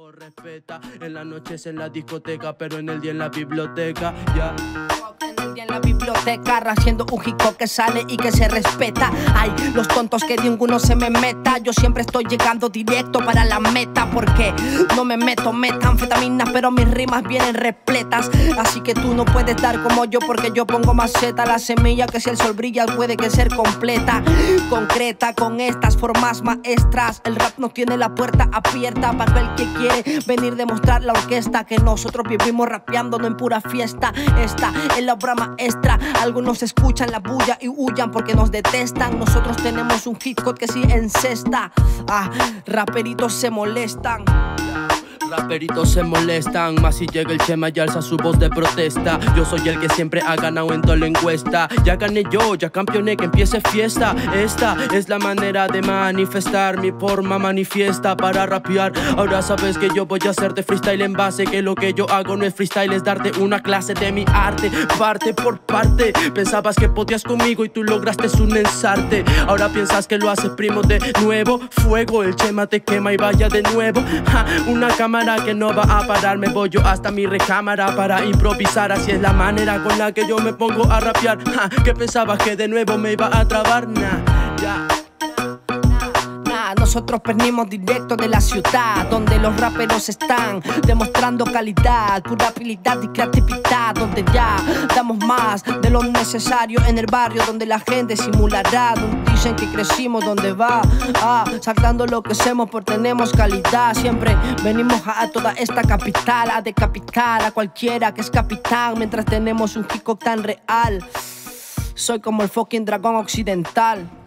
Respeta, en la noche es en la discoteca, pero en el día en la biblioteca, ya. En el día en la biblioteca, haciendo un hip hop que sale y que se respeta. Ay, los tontos que ninguno se me meta. Yo siempre estoy llegando directo para la meta, porque no me meto metanfetaminas, pero mis rimas vienen repletas. Así que tú no puedes dar como yo, porque yo pongo maceta. La semilla que si el sol brilla puede que ser completa, concreta, con estas formas maestras. El rap no tiene la puerta abierta para el que quiere venir demostrar la orquesta, que nosotros vivimos rapeando, no en pura fiesta. Esta es la obra maestra. Algunos escuchan la bulla y huyan porque nos detestan. Nosotros tenemos un hip hop que sí encesta. Raperitos se molestan. Raperitos se molestan, más si llega el Chema y alza su voz de protesta. Yo soy el que siempre ha ganado en toda la encuesta. Ya gané yo, ya campeoné, que empiece fiesta. Esta es la manera de manifestar mi forma manifiesta para rapear. Ahora sabes que yo voy a hacerte freestyle en base, que lo que yo hago no es freestyle, es darte una clase de mi arte, parte por parte. Pensabas que podías conmigo y tú lograste un ensarte. Ahora piensas que lo haces, primo, de nuevo. Fuego, el Chema te quema y vaya de nuevo. Una cámara que no va a parar, me voy yo hasta mi recámara para improvisar. Así es la manera con la que yo me pongo a rapear. ¿Qué pensabas, que de nuevo me iba a trabar? Ya. Nosotros venimos directo de la ciudad, donde los raperos están demostrando calidad, pura habilidad y creatividad, donde ya damos más de lo necesario en el barrio, donde la gente simulará, donde dicen que crecimos, donde va saltando lo que hacemos, porque tenemos calidad. Siempre venimos a toda esta capital a decapitar a cualquiera que es capitán, mientras tenemos un hip hop tan real. Soy como el fucking dragón occidental.